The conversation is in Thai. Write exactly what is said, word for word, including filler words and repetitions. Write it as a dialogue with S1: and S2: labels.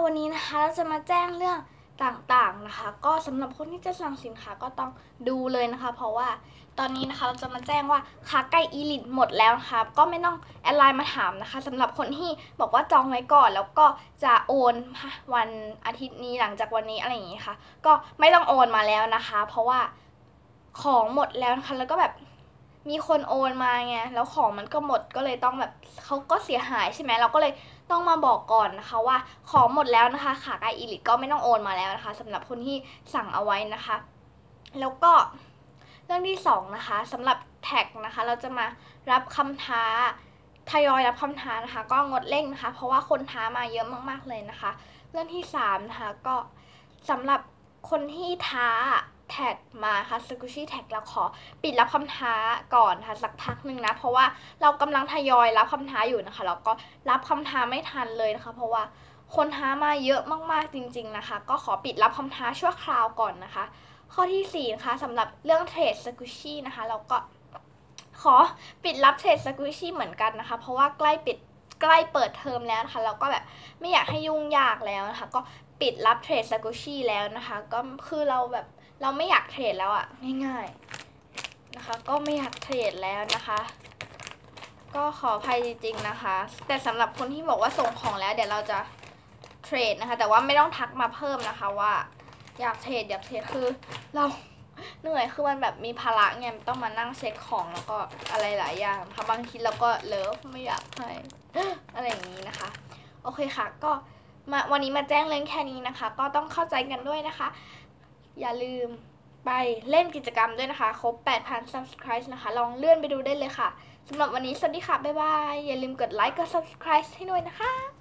S1: วันนี้นะคะเราจะมาแจ้งเรื่องต่างๆนะคะก็สำหรับคนที่จะสั่งสินค้าก็ต้องดูเลยนะคะเพราะว่าตอนนี้นะคะเราจะมาแจ้งว่าขาไก่อีลิทหมดแล้วนะคะก็ไม่ต้องแอดไลน์มาถามนะคะสำหรับคนที่บอกว่าจองไว้ก่อนแล้วก็จะโอนวันอาทิตย์นี้หลังจากวันนี้อะไรอย่างนี้ค่ะก็ไม่ต้องโอนมาแล้วนะคะเพราะว่าของหมดแล้วนะคะแล้วก็แบบมีคนโอนมาไงแล้วของมันก็หมดก็เลยต้องแบบเขาก็เสียหายใช่ไหมเราก็เลยต้องมาบอกก่อนนะคะว่าของหมดแล้วนะคะขาไก่อีลิทก็ไม่ต้องโอนมาแล้วนะคะสำหรับคนที่สั่งเอาไว้นะคะแล้วก็เรื่องที่สองนะคะสำหรับแท็กนะคะเราจะมารับคำท้าทยอยรับคำท้านะคะก็งดเร่งนะคะเพราะว่าคนท้ามาเยอะมากๆเลยนะคะเรื่องที่สามนะคะก็สำหรับคนที่ท้าแท็กมาค่ะสกูชี่แท็กเราขอปิดรับคำท้าก่อนค่ะสักพักหนึ่งนะเพราะว่าเรากำลังทยอยรับคำท้าอยู่นะคะแล้วก็รับคำท้าไม่ทันเลยนะคะเพราะว่าคนท้ามาเยอะมากๆจริงๆนะคะก็ขอปิดรับคำท้าชั่วคราวก่อนนะคะข้อที่สี่นะคะสำหรับเรื่องเทรดสกูชี่นะคะเราก็ขอปิดรับเทรดสกูชี่เหมือนกันนะคะเพราะว่าใกล้ปิดใกล้เปิดเทอมแล้วนะคะเราก็แบบไม่อยากให้ยุ่งยากแล้วนะคะก็ปิดรับเทรดสกูชี่แล้วนะคะก็คือเราแบบเราไม่อยากเทรดแล้วอะง่ายๆนะคะก็ไม่อยากเทรดแล้วนะคะก็ขออภัยจริงๆนะคะแต่สำหรับคนที่บอกว่าส่งของแล้วเดี๋ยวเราจะเทรดนะคะแต่ว่าไม่ต้องทักมาเพิ่มนะคะว่าอยากเทรดอยากเทรดคือเราเหนื่อยคือมันแบบมีภาระไงต้องมานั่งเช็คของแล้วก็อะไรหลายอย่างนะคะบางทีเราก็เลิฟไม่อยากให้อะไรอย่างนี้นะคะโอเคค่ะก็มาวันนี้มาแจ้งเรื่องแค่นี้นะคะก็ต้องเข้าใจกันด้วยนะคะอย่าลืมไปเล่นกิจกรรมด้วยนะคะครบ แปดพัน ซับสไครบ์ นะคะลองเลื่อนไปดูได้เลยค่ะสำหรับวันนี้สวัสดีค่ะบ๊ายบายอย่าลืมกดไลค์กด ซับสไครบ์ ให้ด้วยนะคะ